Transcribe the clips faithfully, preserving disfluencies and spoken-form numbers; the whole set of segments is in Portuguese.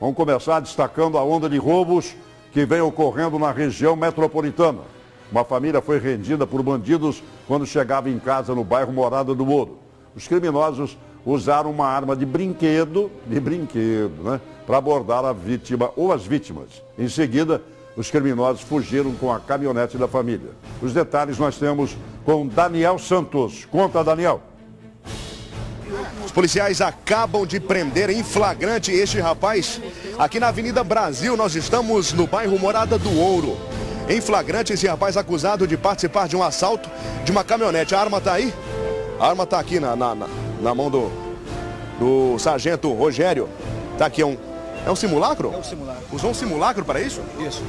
Vamos começar destacando a onda de roubos que vem ocorrendo na região metropolitana. Uma família foi rendida por bandidos quando chegava em casa no bairro Morada do Ouro. Os criminosos usaram uma arma de brinquedo, de brinquedo, né, para abordar a vítima ou as vítimas. Em seguida, os criminosos fugiram com a caminhonete da família. Os detalhes nós temos com Daniel Santos. Conta, Daniel. Os policiais acabam de prender em flagrante este rapaz. Aqui na Avenida Brasil, nós estamos no bairro Morada do Ouro. Em flagrante, esse rapaz acusado de participar de um assalto de uma caminhonete. A arma está aí? A arma está aqui na, na, na mão do, do sargento Rogério. Está aqui, é um, é um simulacro? É um simulacro. Usou um simulacro para isso? Isso.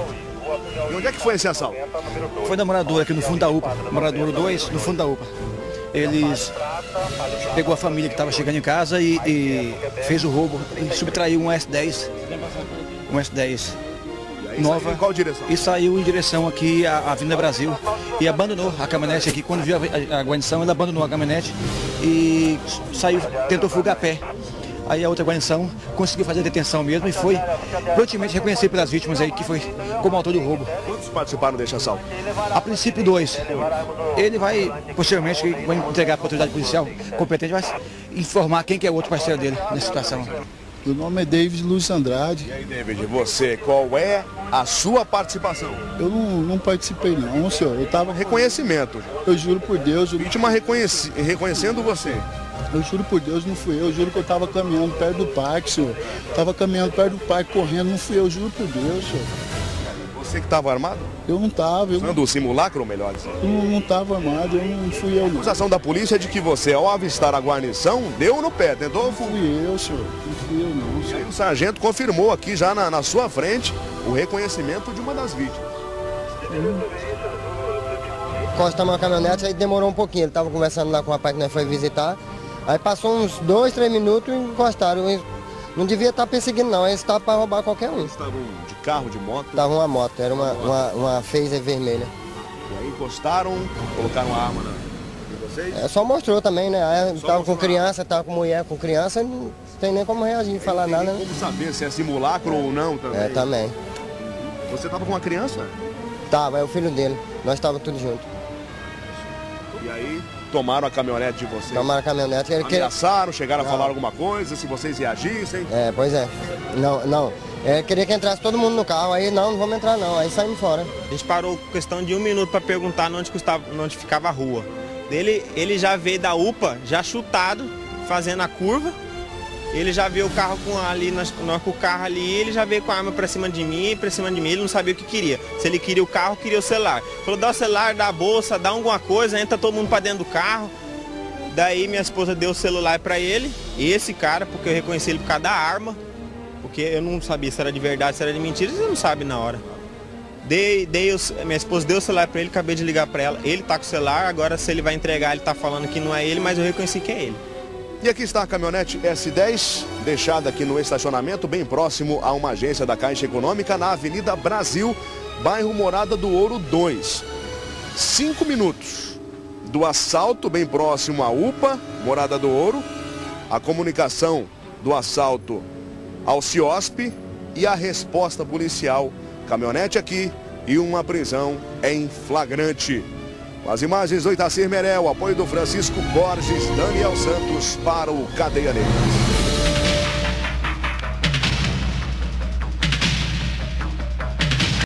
E onde é que foi esse assalto? Foi da moradora aqui no fundo da U P A. Moradora dois, no fundo da U P A. Eles pegou a família que estava chegando em casa e, e fez o roubo e subtraiu um S dez. Um S dez. Nova. Em qual direção? E saiu em direção aqui à Avenida Brasil e abandonou a caminhonete aqui. Quando viu a, a guarnição, ele abandonou a caminhonete e saiu, tentou fugar a pé. Aí a outra guarnição conseguiu fazer a detenção mesmo e foi prontamente reconhecido pelas vítimas aí que foi como autor do roubo. Quantos participaram desse assalto? A princípio dois. Ele vai, posteriormente, vai entregar para a autoridade policial competente, vai informar quem que é o outro parceiro dele nessa situação. Meu nome é David Luiz Andrade. E aí, David, você, qual é a sua participação? Eu não, não participei não, senhor. Eu tava... Reconhecimento. Eu juro por Deus... Eu... Vítima reconheci... reconhecendo você. Eu juro por Deus, não fui eu. Eu juro que eu estava caminhando perto do parque, senhor. Estava caminhando perto do parque, correndo, não fui eu. Eu juro por Deus, senhor. Você que estava armado? Eu não estava. Eu Usando o simulacro, ou melhor? Eu não estava armado, eu não fui eu não. A acusação da polícia é de que você, ao avistar a guarnição, deu no pé, tentou... Não fui eu, senhor. Não fui eu não, senhor. E aí o sargento confirmou aqui já na, na sua frente o reconhecimento de uma das vítimas. Encostamos a caminhonete, aí demorou um pouquinho. Ele estava conversando lá com o rapaz que nós foi visitar. Aí passou uns dois, três minutos e encostaram. Não devia estar perseguindo não, eles estavam para roubar qualquer um. Eles estavam de carro, de moto? Estavam uma moto, era uma, uma, uma Phaser vermelha. E aí encostaram, colocaram a arma na... em vocês? É, só mostrou também, né? Aí estava com criança, estava com mulher, com criança, não tem nem como reagir, falar tem nada. Tem como saber se é simulacro ou não também? É, também. Você estava com uma criança? Tava, é o filho dele, nós estávamos tudo junto. E aí tomaram a caminhonete de vocês? Tomaram a caminhonete. Ele ameaçaram, chegaram não. a falar alguma coisa, se vocês reagissem? É, pois é. Não, não. Ele queria que entrasse todo mundo no carro, aí não, não vamos entrar não, aí saímos fora. A gente parou questão de um minuto para perguntar onde, custava, onde ficava a rua. Ele, ele já veio da U P A, já chutado, fazendo a curva. Ele já veio o carro com ali, nós, nós com o carro ali, ele já veio com a arma para cima de mim, para cima de mim, ele não sabia o que queria. Se ele queria o carro, queria o celular. Falou, dá o celular, dá a bolsa, dá alguma coisa, entra todo mundo para dentro do carro. Daí minha esposa deu o celular para ele, esse cara, porque eu reconheci ele por causa da arma, porque eu não sabia se era de verdade, se era de mentira, você não sabe na hora. Dei, dei o, minha esposa deu o celular para ele, acabei de ligar para ela, ele tá com o celular, agora se ele vai entregar, ele tá falando que não é ele, mas eu reconheci que é ele. E aqui está a caminhonete S dez, deixada aqui no estacionamento, bem próximo a uma agência da Caixa Econômica, na Avenida Brasil, bairro Morada do Ouro dois. Cinco minutos do assalto, bem próximo à U P A, Morada do Ouro, a comunicação do assalto ao CIOSP e a resposta policial. Caminhonete aqui e uma prisão em flagrante. Com as imagens do Itacir Merel, apoio do Francisco Borges, Daniel Santos para o Cadeia Negra.